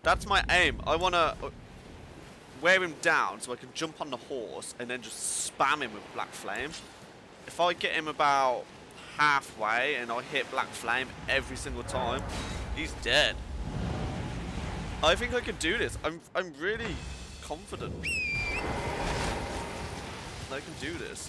That's my aim. I want to wear him down so I can jump on the horse and then just spam him with Black Flame. If I get him about halfway and I hit Black Flame every single time, he's dead. I think I can do this. I'm really confident that I can do this.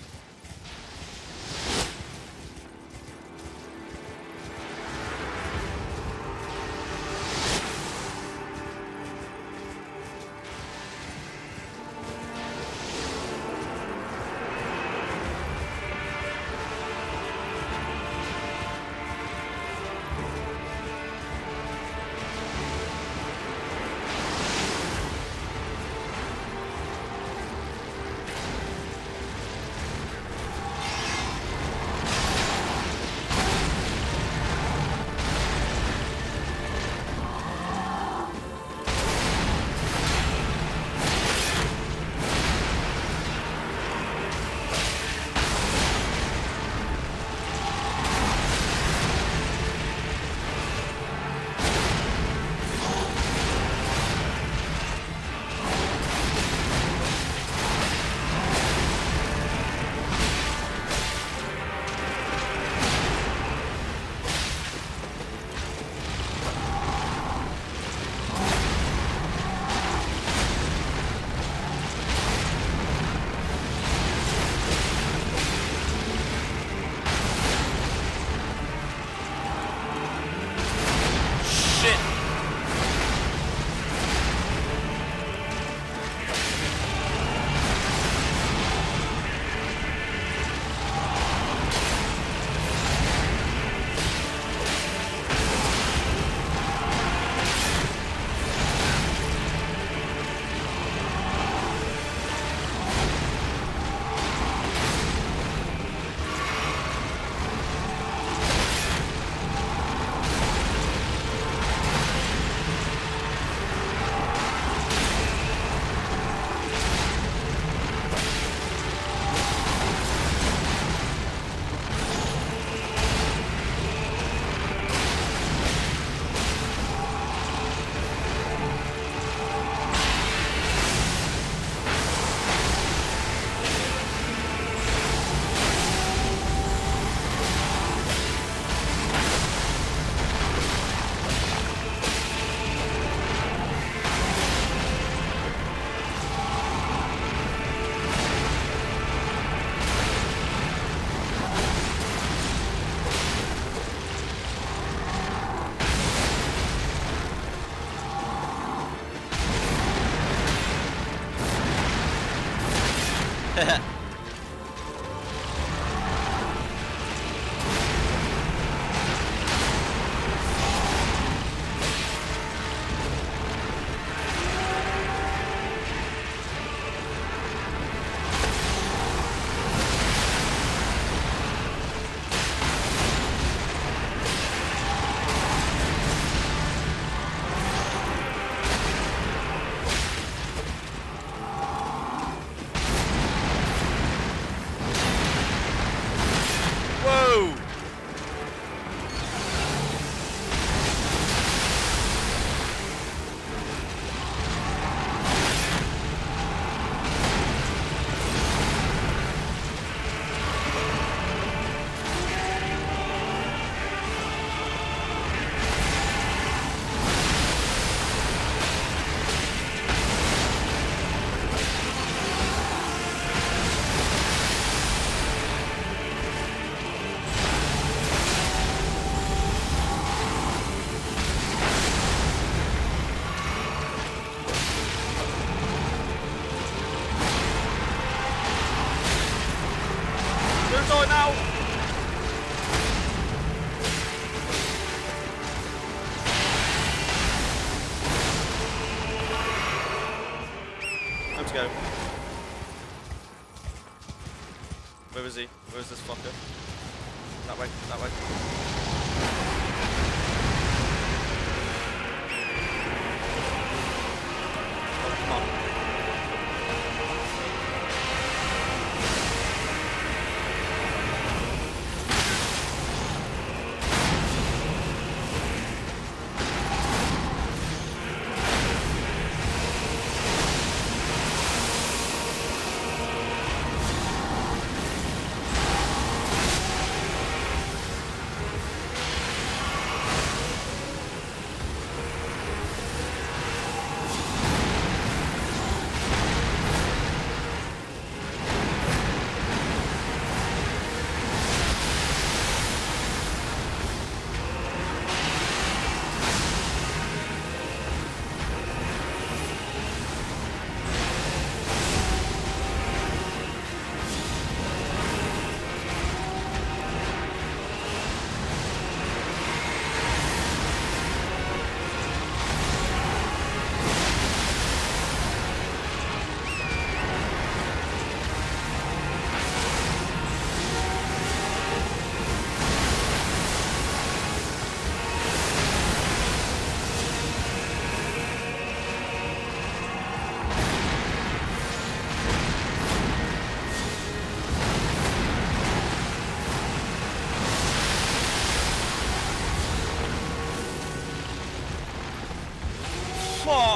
Don't die now! Time to go. Where is he? Where is this fucker? That way, that way. Oh, come on.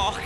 Fuck!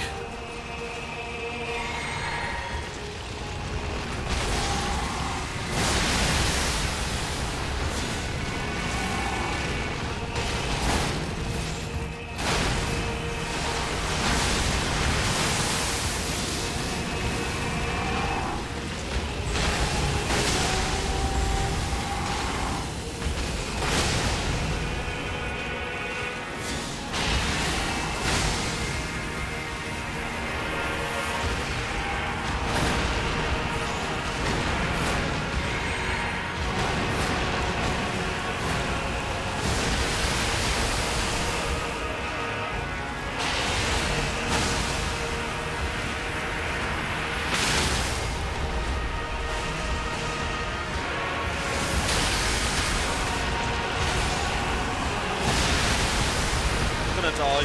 Gonna die.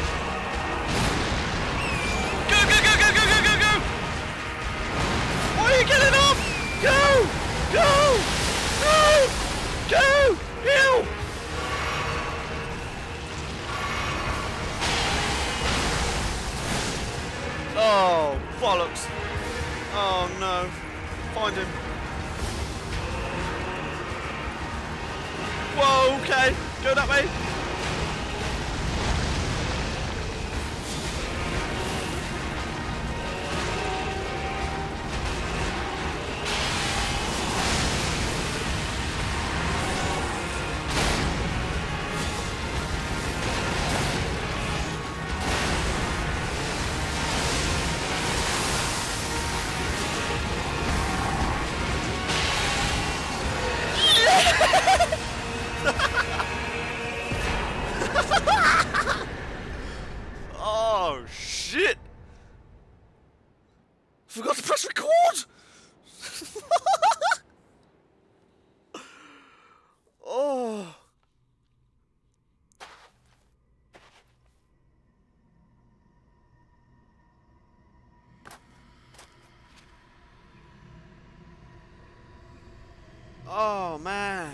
Go, go, go, go, go, go, go, go! Why are you getting off? Go! Go! Go! Go! Heal! Oh, bollocks. Oh no. Find him. Whoa, okay. Go that way. Oh shit! Forgot to press record! Oh. Oh man.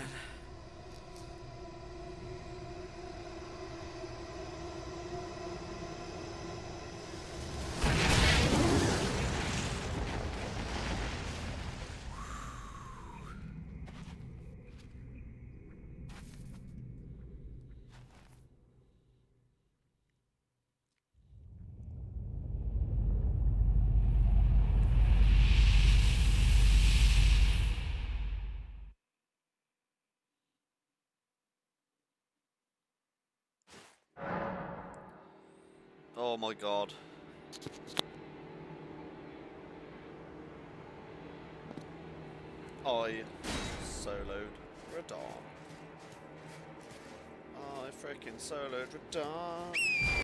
Oh my god. I soloed Radahn. I freaking soloed Radahn.